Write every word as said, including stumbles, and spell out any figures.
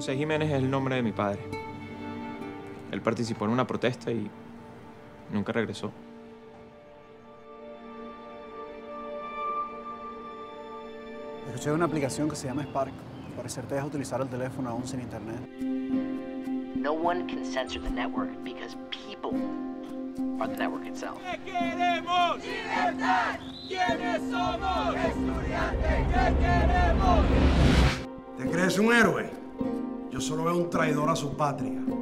José Jiménez es el nombre de mi padre. Él participó en una protesta y nunca regresó. Escuché de una aplicación que se llama Spark. Al parecer te deja utilizar el teléfono aún sin internet. No one can censor the network because people are the network itself. ¿Qué queremos? ¡Libertad! ¿Quiénes somos? ¡Estudiantes! ¿Qué queremos? ¿Te crees un héroe? Yo solo veo un traidor a su patria.